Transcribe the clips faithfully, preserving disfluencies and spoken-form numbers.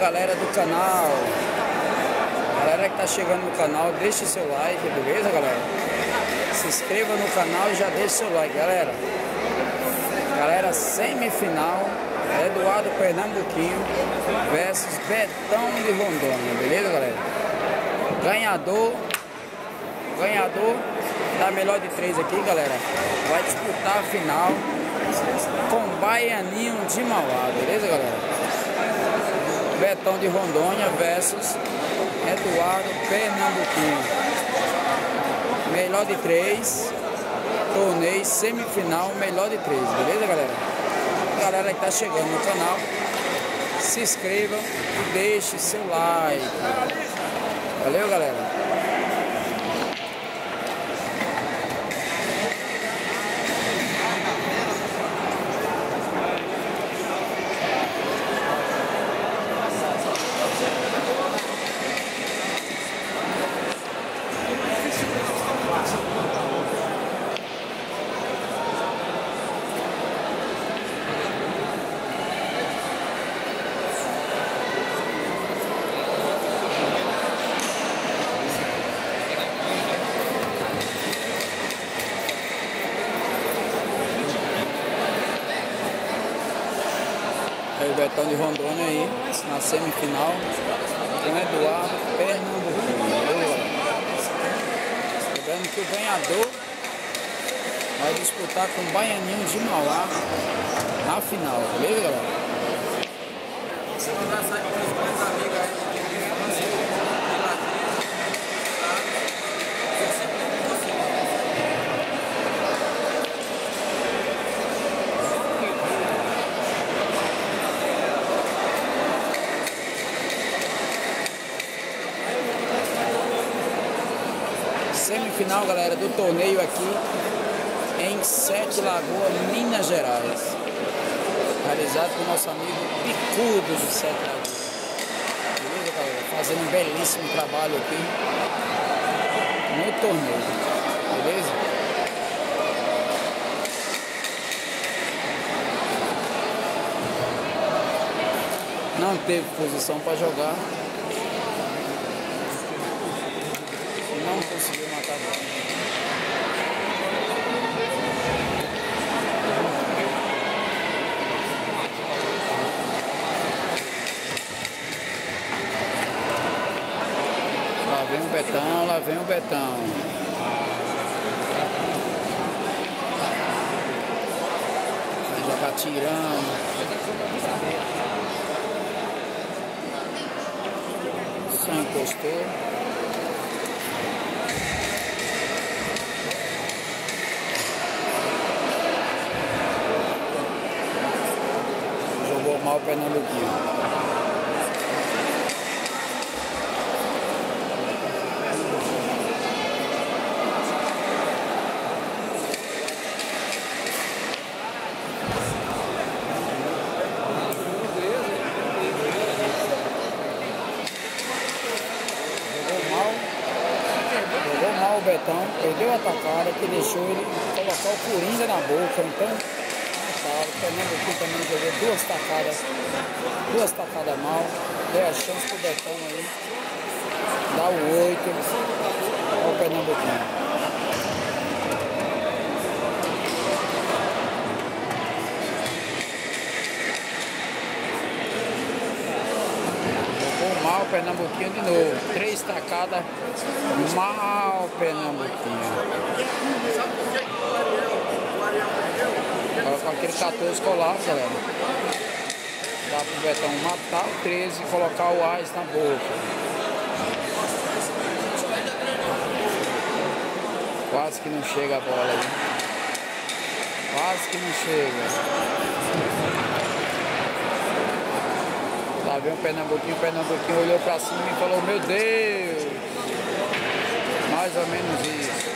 galera do canal. Galera que tá chegando no canal, deixe seu like, beleza, galera? Se inscreva no canal e já deixe seu like, galera. Galera, semifinal, Eduardo Pernambuquinho versus Betão de Rondônia, beleza, galera? Ganhador, ganhador da melhor de três aqui, galera, vai disputar a final com Baianinho de Mauá, beleza, galera? Betão de Rondônia versus Eduardo Pernambuquinho. Melhor de três, torneio semifinal, melhor de três, beleza, galera? Galera que tá chegando no canal, se inscreva e deixe seu like. Valeu, galera? Aí o Betão de Rondônia aí, na semifinal, com Eduardo Pernambuquinho. Lembrando que o ganhador vai disputar com o Baianinho de Mauá na final, beleza, galera? Semifinal, galera, do torneio aqui em Sete Lagoas, Minas Gerais, realizado por nosso amigo Picudo de Sete Lagoas. Beleza, galera? Fazendo um belíssimo trabalho aqui no torneio, beleza? Não teve posição para jogar, não conseguiu matar a bola. Lá vem o Betão, lá vem o Betão. Vai jogar tirando. Só encostou. Jogou mal o Pernambuquinho. Jogou mal o Betão, perdeu a tacada que deixou ele colocar o Coringa na boca, então o Pernambuquinho também jogou duas tacadas, duas tacadas mal, deu a chance pro Betão aí, dá o oito ao Pernambuquinho. Mal Pernambuquinho de novo, três tacadas, mal Pernambuquinho. Agora com aquele quatorze colado, galera, dá pro Betão matar o treze e colocar o Ás na boca. Quase que não chega a bola aí, quase que não chega. Lá vem o Pernambuquinho, o Pernambuquinho olhou pra cima e falou: meu Deus! Mais ou menos isso.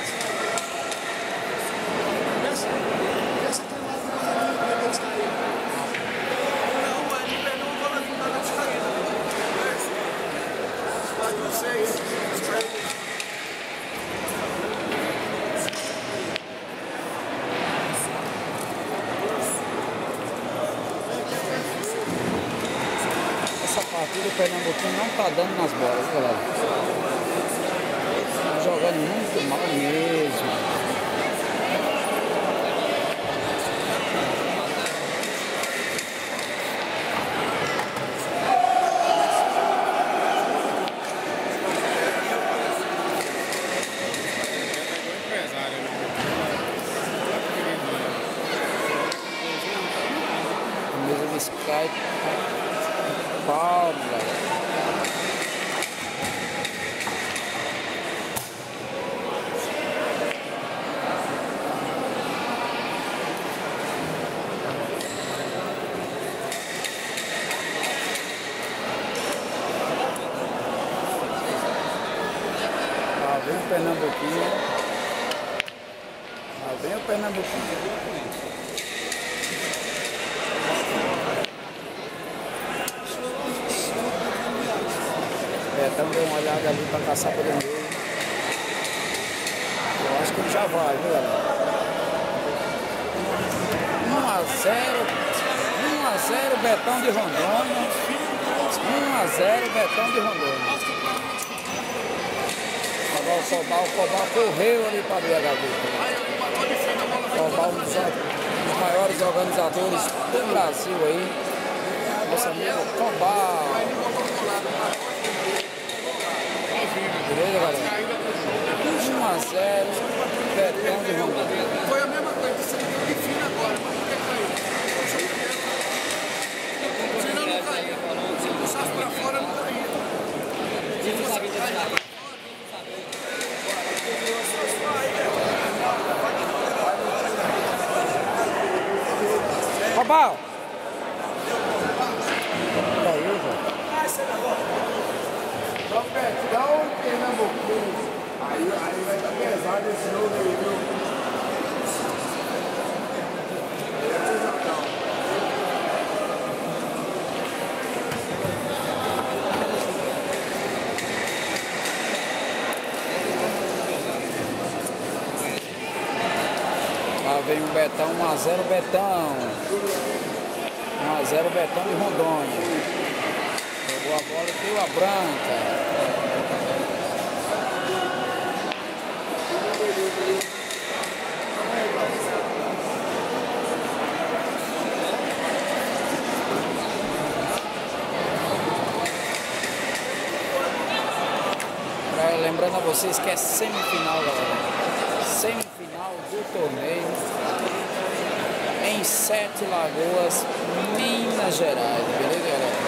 partida o Pernambuquinho não tá dando nas bolas, galera. Tá jogando muito mal mesmo. Skype Paulo, lá vem o Pernambuquinho, lá vem o Pernambuquinho. Betão deu uma olhada ali para caçar pelo meio. Eu acho que ele já vai, viu, galera? um a zero, um a zero Betão de Rondônia. um a zero Betão de Rondônia. Agora o Cobal, o Cobal correu ali para a B H V. Cobal, um dos maiores organizadores do Brasil aí. Nosso amigo Cobal. Beleza, galera? um a zero, Betão de Rondônia. Foi a mesma coisa, de fino agora, mas não quer cair. Senão não caía. Se puxasse pra fora, não caía. Cobal! Caiu, velho. Dá um Pernambuquinho. Aí, aí vai estar pesado esse novo aí, viu? Lá vem o Betão, um a zero Betão. um a zero Betão de Rondônia. Pegou a bola e deu a branca. Lembrando a vocês que é semifinal, galera. Semifinal do torneio em Sete Lagoas, Minas Gerais. Beleza, galera?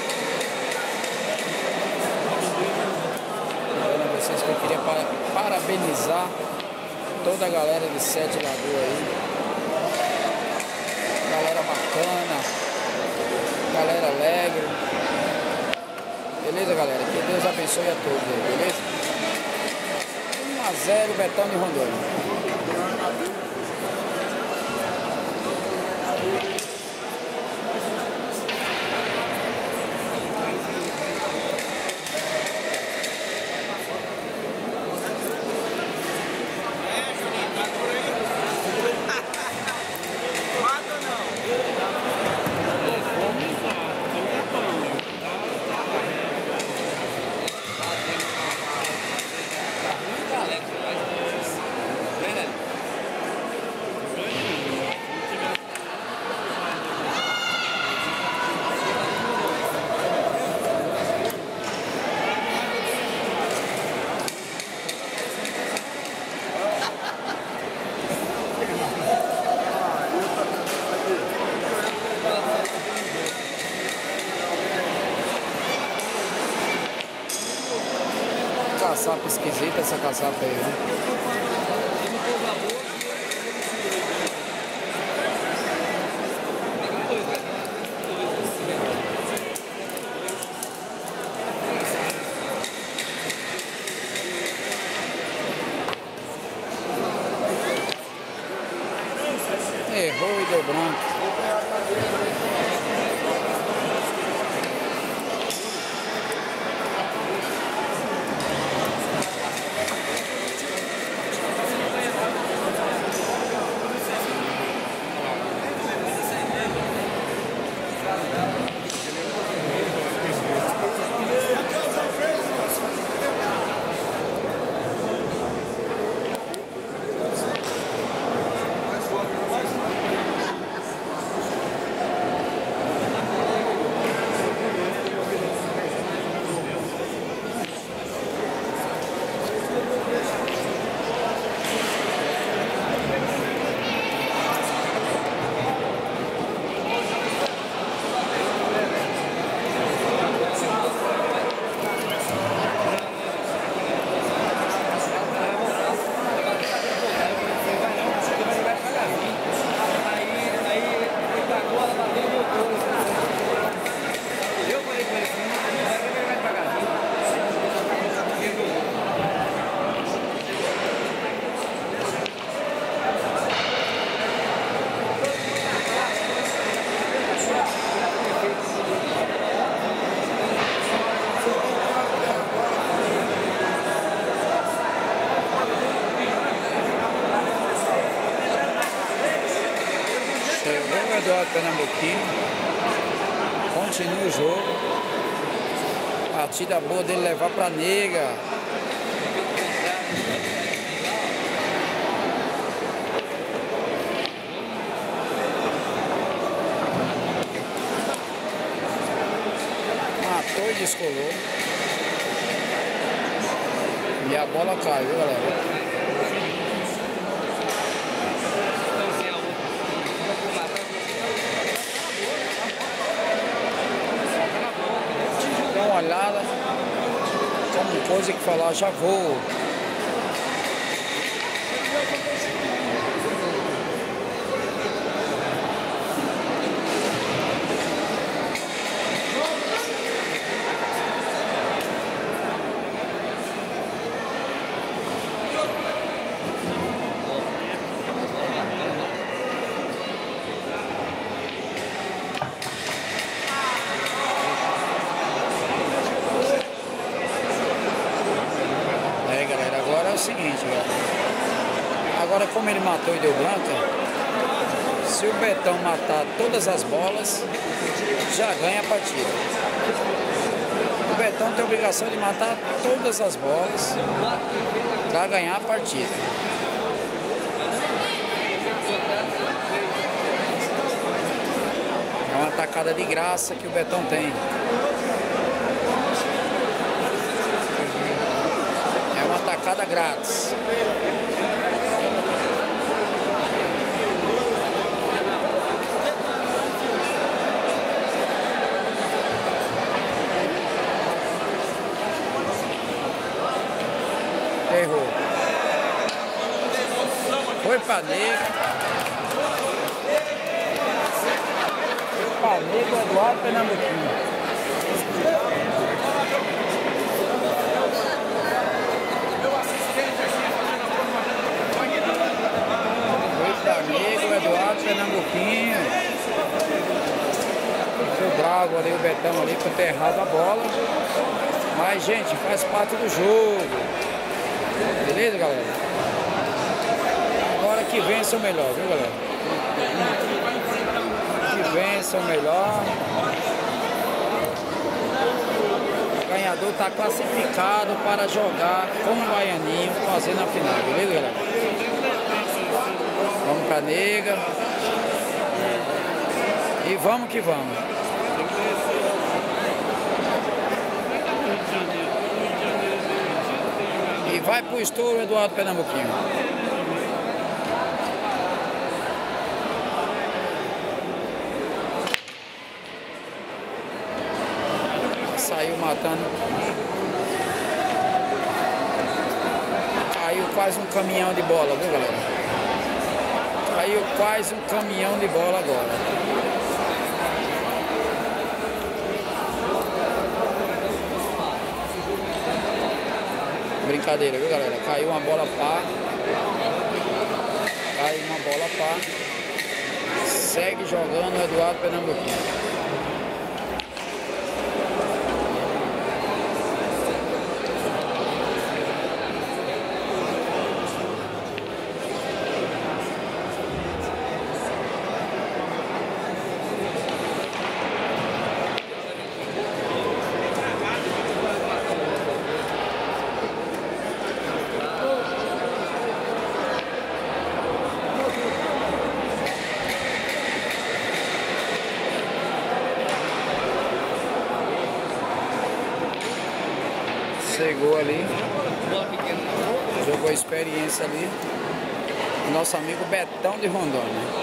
Lembrando a vocês que eu queria parabenizar toda a galera de Sete Lagoas aí. Galera bacana, galera alegre. Beleza, galera? Que Deus abençoe a todos aí, beleza? um a zero Betão de Rondônia. Caçapa esquisita essa caçapa aí, né? Errou e deu branco. Eduardo Pernambuquinho. Continua o jogo. Partida boa dele levar pra nega. Matou e descolou. E a bola caiu, galera. Dá uma olhada. Como coisa que falar, já vou. Agora é o seguinte, galera. Agora, como ele matou e deu branca, se o Betão matar todas as bolas, já ganha a partida. O Betão tem a obrigação de matar todas as bolas para ganhar a partida. É uma tacada de graça que o Betão tem. Tacada grátis. Errou. Foi pra nega. Foi pra nega, Eduardo Pernambuquinho. Amigo Eduardo Pernambuquinho. Foi bravo ali o Betão ali por ter errado a bola. Mas, gente, faz parte do jogo. Beleza, galera? Agora que vença o melhor, viu, galera? Que vença o melhor. O ganhador está classificado para jogar com o Baianinho fazendo a final, beleza, galera? Vamos pra nega. E vamos que vamos. E vai pro estouro Eduardo Pernambuquinho. Saiu matando. Caiu quase um caminhão de bola, viu, galera? Caiu quase um caminhão de bola agora. Brincadeira, viu, galera? Caiu uma bola pá. Caiu uma bola pá. Segue jogando o Eduardo Pernambuquinho. Chegou ali, jogou a experiência ali, nosso amigo Betão de Rondônia.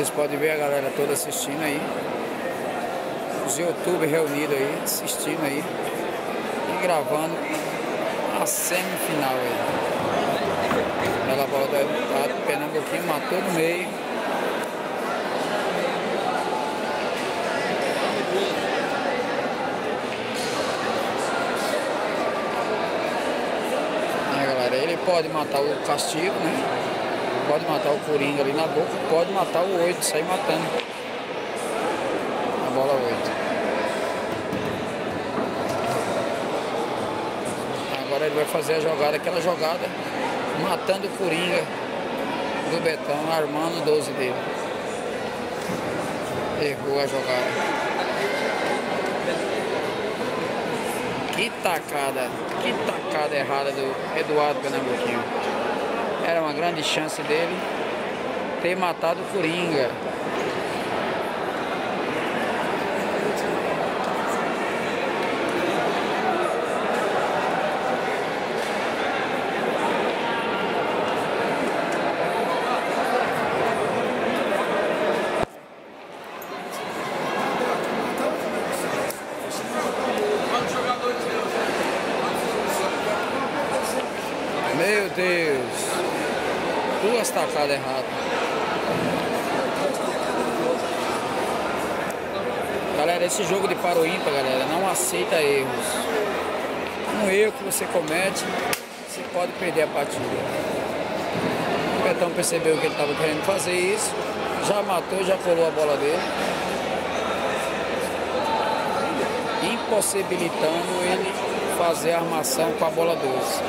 Vocês podem ver a galera toda assistindo aí. Os YouTube reunidos aí, assistindo aí. E gravando a semifinal aí. Ela bola do Eduardo Pernambuquinho, matou no meio. Aí galera, ele pode matar o castigo, né? Pode matar o Coringa ali na boca, pode matar o oito, sair matando a bola oito. Agora ele vai fazer a jogada, aquela jogada matando o Coringa do Betão, armando o doze dele. Errou a jogada. Que tacada, que tacada errada do Eduardo Pernambuquinho. Era uma grande chance dele ter matado o Coringa. Meu Deus, duas tacadas erradas. Galera, esse jogo de paro ímpar, galera, não aceita erros. Um erro que você comete, você pode perder a partida. O Betão percebeu que ele estava querendo fazer isso, já matou, já colou a bola dele, impossibilitando ele fazer a armação com a bola doze.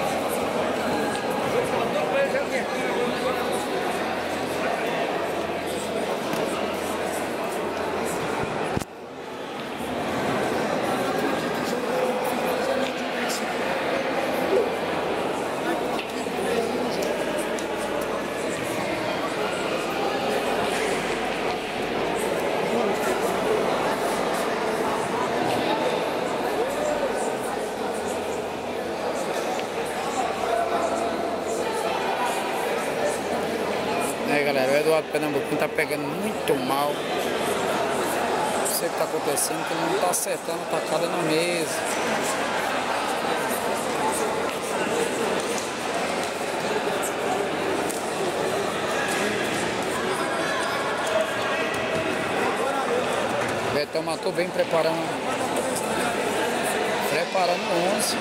Aí galera, o Eduardo Pernambuquinho tá pegando muito mal. Não sei o que tá acontecendo, que ele não tá acertando a tacada na mesa. O Betão matou bem, preparando Preparando o onze.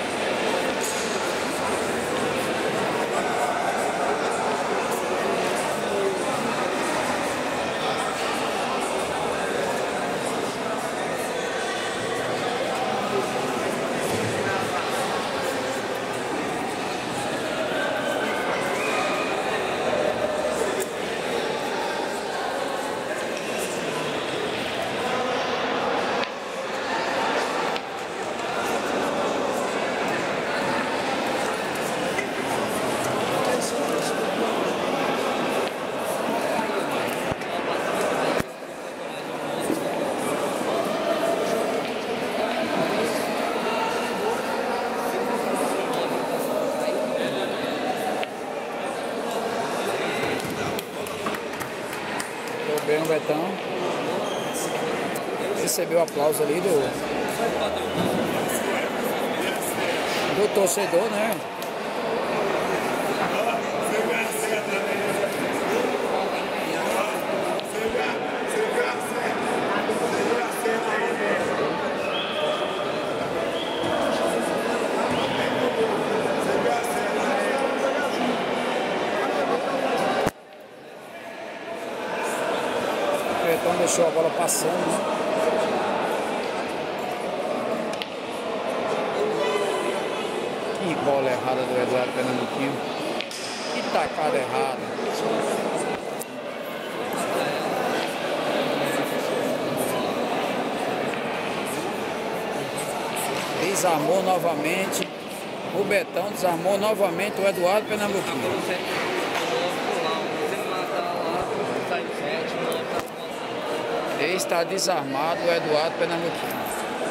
Bem o Betão recebeu o aplauso ali do do torcedor, né? Então deixou a bola passando, né? Que bola errada do Eduardo Pernambuquinho. Que tacada errada. Desarmou novamente. O Betão desarmou novamente o Eduardo Pernambuquinho. Está desarmado o Eduardo Pernambuquinho.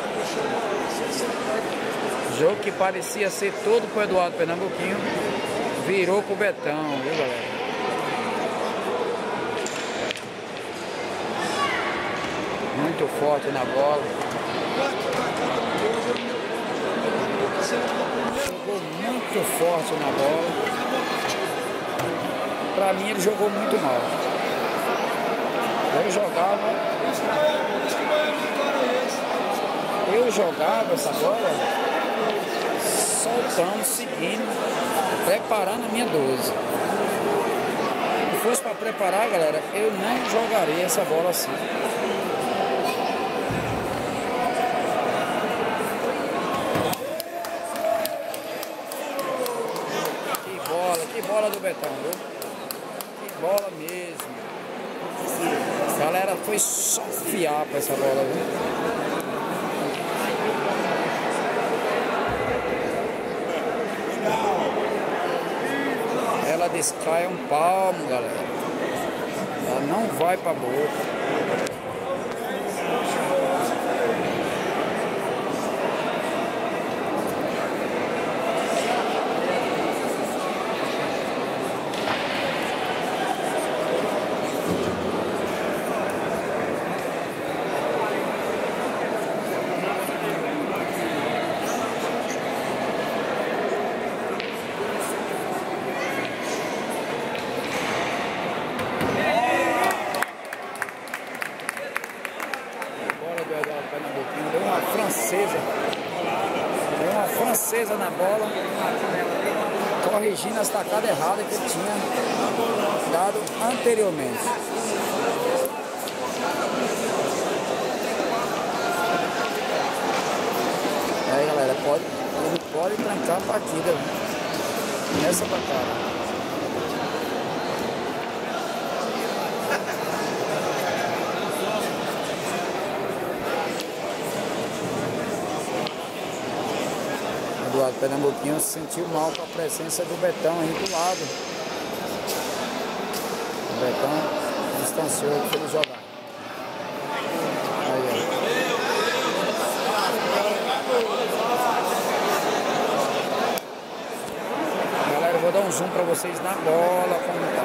Jogo que parecia ser todo pro Eduardo Pernambuquinho, virou pro Betão, viu galera? muito forte na bola. Jogou muito forte na bola. Pra mim ele jogou muito mal. Eu jogava. Eu jogava essa bola soltando, seguindo, preparando a minha doze. Se fosse para preparar, galera, eu não jogaria essa bola assim. Que bola, que bola do Betão, viu? Que bola mesmo. Galera, foi só fiar para essa bola, viu? Ela descai um palmo, galera. Ela não vai pra boca. Deu uma francesa, deu uma francesa na bola, corrigindo as tacadas erradas que ele tinha dado anteriormente. Aí, galera, pode, ele pode trancar a partida nessa tacada. Eduardo Pernambuquinho se sentiu mal com a presença do Betão aí do lado. O Betão distanciou ele para ele jogar. Aí, ó. Galera, eu vou dar um zoom para vocês na bola, como tá.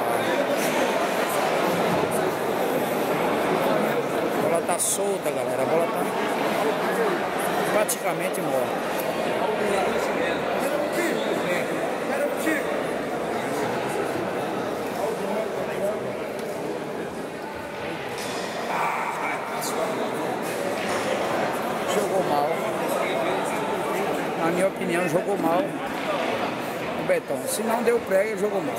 A bola tá solta, galera. A bola tá praticamente morta. Jogou mal. Na minha opinião, jogou mal o Betão. Se não deu prego, ele jogou mal.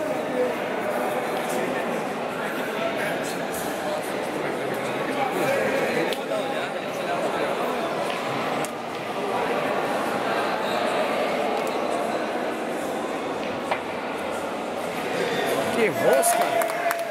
Que rosca!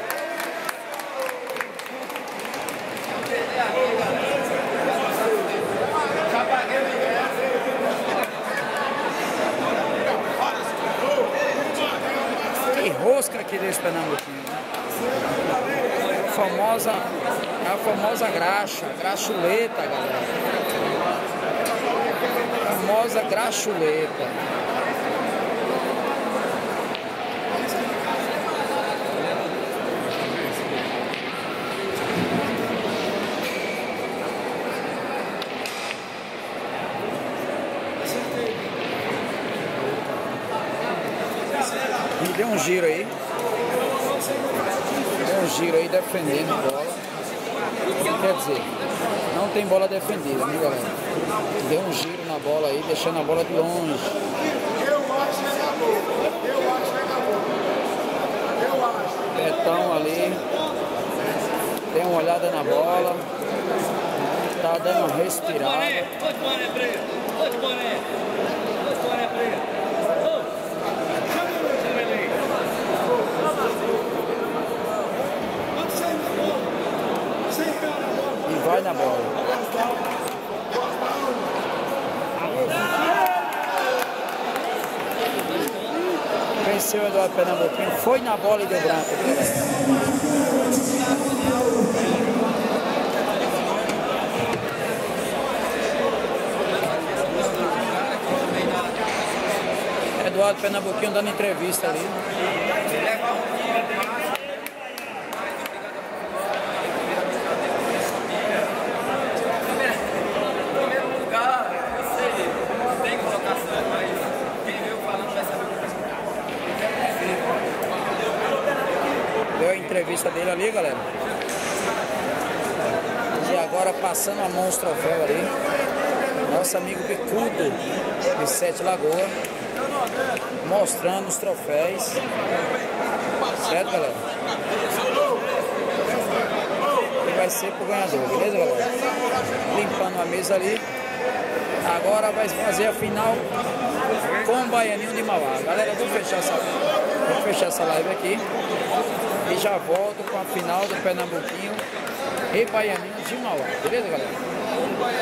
Que rosca aqui desse Pernambuquinho, né? A famosa, a famosa graxa, graxuleta, galera. A famosa graxuleta. Deu um giro aí. Deu um giro aí defendendo a bola. Quer dizer, não tem bola defendida, né, galera? Deu um giro na bola aí, deixando a bola de longe. Eu acho que acabou. Eu acho que acabou. Eu acho. Betão ali. Tem uma olhada na bola. Tá dando uma respirada. Outro boné preto. Outro boné. Outro boné preto. E vai na bola. Venceu o Eduardo Pernambuquinho. Foi na bola e deu branco. Eduardo Pernambuquinho dando entrevista ali. entrevista dele ali, galera. E agora passando a mão os troféus ali. Nosso amigo Bicudo de Sete Lagoas, mostrando os troféus. Certo, galera? E vai ser pro ganhador, beleza, galera? Limpando a mesa ali. Agora vai fazer a final com o Baianinho de Mauá. Galera, eu vou fechar essa, vou fechar essa live aqui e já volto com a final do Pernambuquinho e Baianinho de Mauá. Beleza, galera?